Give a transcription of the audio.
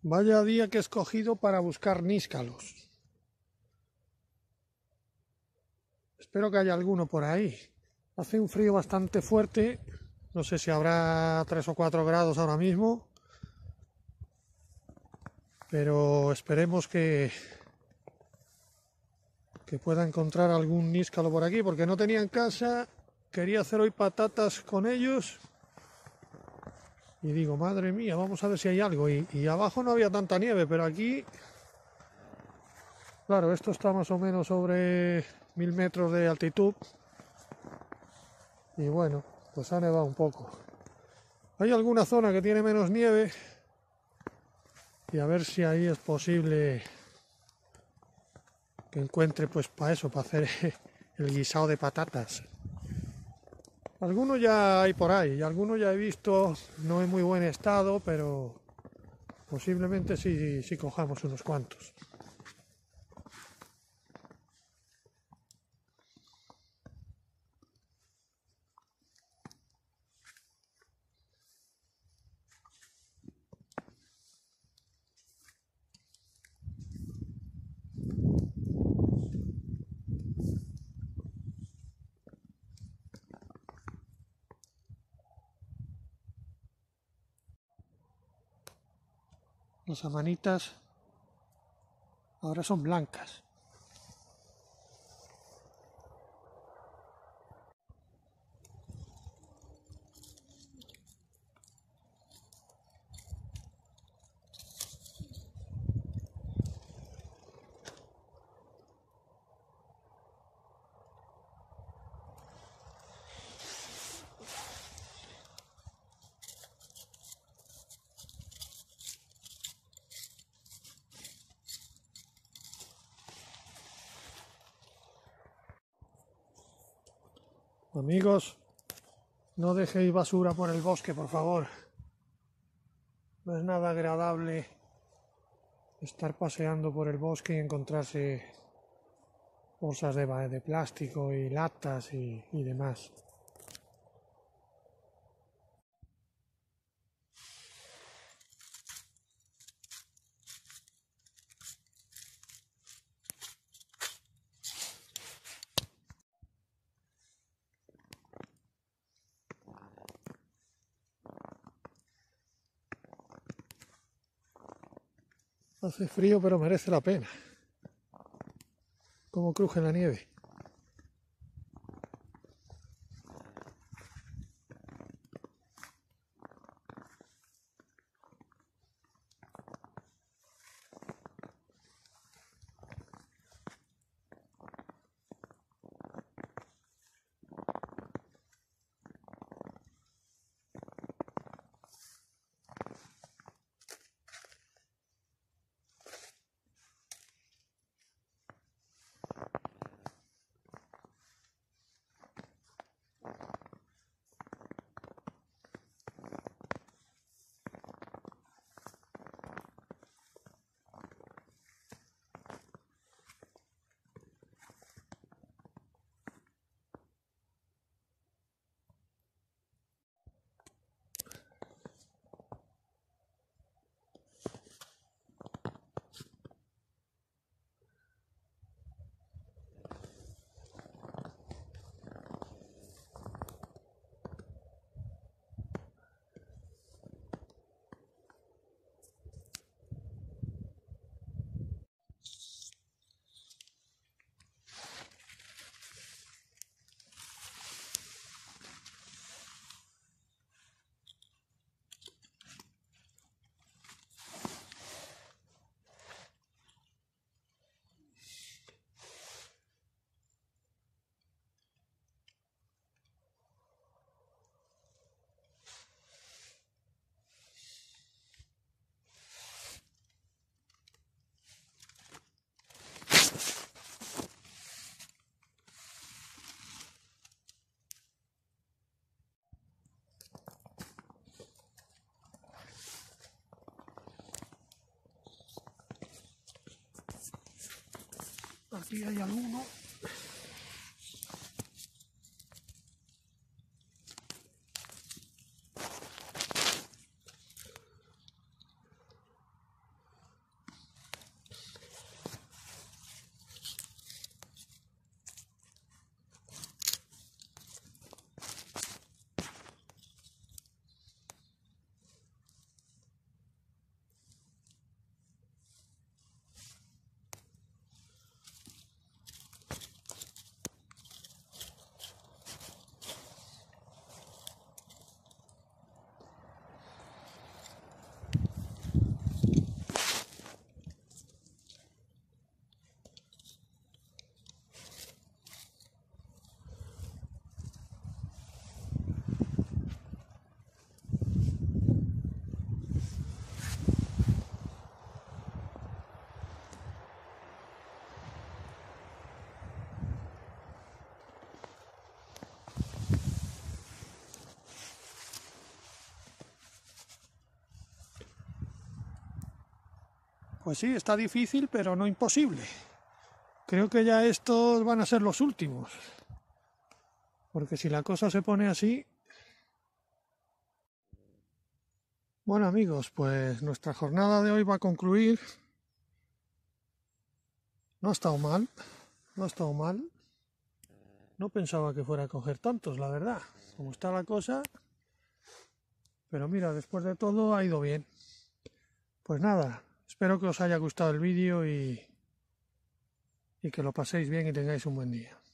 Vaya día que he escogido para buscar níscalos. Espero que haya alguno por ahí. Hace un frío bastante fuerte. No sé si habrá 3 o 4 grados ahora mismo. Pero esperemos que pueda encontrar algún níscalo por aquí, porque no tenía en casa. Quería hacer hoy patatas con ellos. Y digo, madre mía, vamos a ver si hay algo. Y abajo no había tanta nieve, pero aquí... Claro, esto está más o menos sobre 1000 metros de altitud. Y bueno, pues ha nevado un poco. Hay alguna zona que tiene menos nieve. Y a ver si ahí es posible que encuentre, pues para eso, para hacer el guisado de patatas. Algunos ya hay por ahí, y algunos ya he visto, no en muy buen estado, pero posiblemente sí cojamos unos cuantos. Las amanitas ahora son blancas. Amigos, no dejéis basura por el bosque, por favor. No es nada agradable estar paseando por el bosque y encontrarse bolsas de plástico y latas y demás. Hace frío, pero merece la pena. Como cruje la nieve. Aquí hay alguno. Pues sí, está difícil, pero no imposible. Creo que ya estos van a ser los últimos. Porque si la cosa se pone así... Bueno amigos, pues nuestra jornada de hoy va a concluir. No ha estado mal, no ha estado mal. No pensaba que fuera a coger tantos, la verdad. Como está la cosa... Pero mira, después de todo ha ido bien. Pues nada, espero que os haya gustado el vídeo y que lo paséis bien y tengáis un buen día.